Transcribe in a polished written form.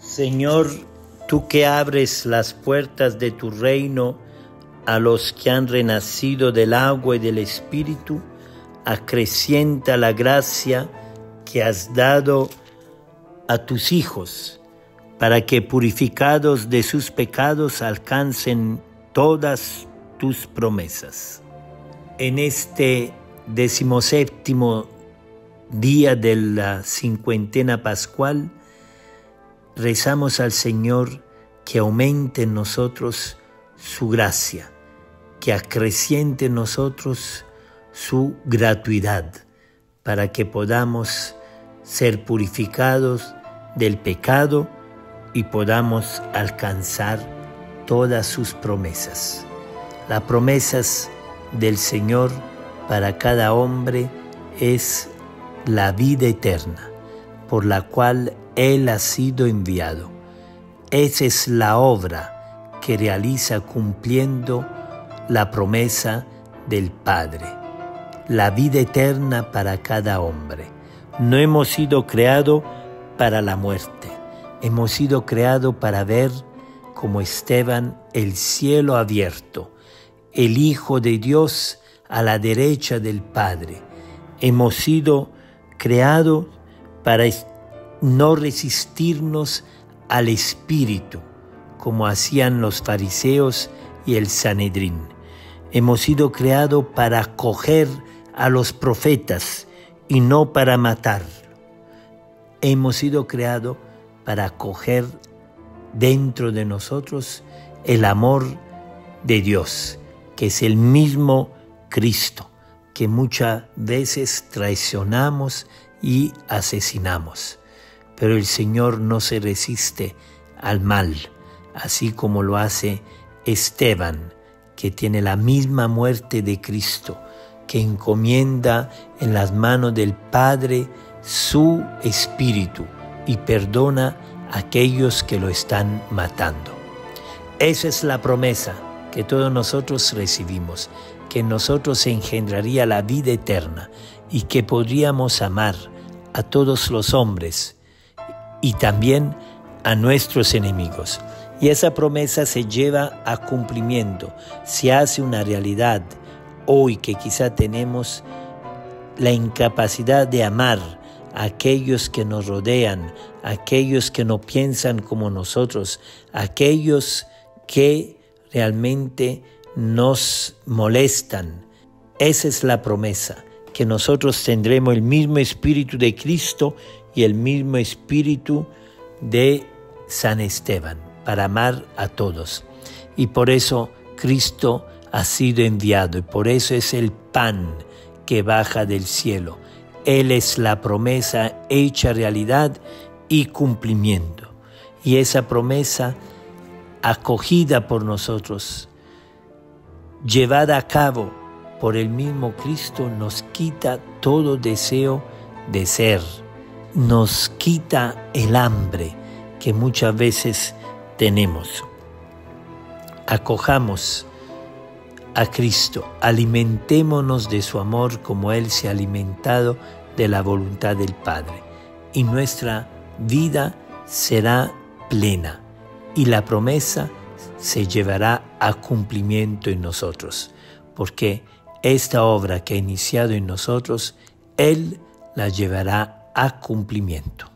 Señor, tú que abres las puertas de tu reino a los que han renacido del agua y del Espíritu, acrecienta la gracia que has dado a tus hijos, para que purificados de sus pecados alcancen todas tus promesas. En este 17º día de la cincuentena pascual, rezamos al Señor que aumente en nosotros su gracia, que acreciente en nosotros su gratuidad, para que podamos ser purificados del pecado y podamos alcanzar todas sus promesas. Las promesas del Señor para cada hombre es la vida eterna, por la cual Él ha sido enviado. Esa es la obra que realiza cumpliendo la promesa del Padre, la vida eterna para cada hombre. No hemos sido creados para la muerte, hemos sido creados para ver, como Esteban, el cielo abierto, el Hijo de Dios a la derecha del Padre. Hemos sido creados para no resistirnos al Espíritu, como hacían los fariseos y el Sanedrín. Hemos sido creados para acoger a los profetas y no para matar. Hemos sido creados para acoger dentro de nosotros el amor de Dios, que es el mismo Cristo, que muchas veces traicionamos y asesinamos. Pero el Señor no se resiste al mal, así como lo hace Esteban, que tiene la misma muerte de Cristo, que encomienda en las manos del Padre su espíritu y perdona a aquellos que lo están matando. Esa es la promesa que todos nosotros recibimos, que en nosotros se engendraría la vida eterna y que podríamos amar a todos los hombres y también a nuestros enemigos. Y esa promesa se lleva a cumplimiento, se hace una realidad hoy que quizá tenemos la incapacidad de amar a aquellos que nos rodean, a aquellos que no piensan como nosotros, a aquellos que realmente nos molestan. Esa es la promesa, que nosotros tendremos el mismo espíritu de Cristo y el mismo espíritu de San Esteban, para amar a todos. Y por eso Cristo ha sido enviado, y por eso es el pan que baja del cielo. Él es la promesa hecha realidad y cumplimiento. Y esa promesa acogida por nosotros, llevada a cabo por el mismo Cristo, nos quita todo deseo de ser, nos quita el hambre que muchas veces tenemos. Acojamos a Cristo, alimentémonos de su amor como Él se ha alimentado de la voluntad del Padre, y nuestra vida será plena y la promesa se llevará a cumplimiento en nosotros, porque esta obra que ha iniciado en nosotros, Él la llevará a cumplimiento.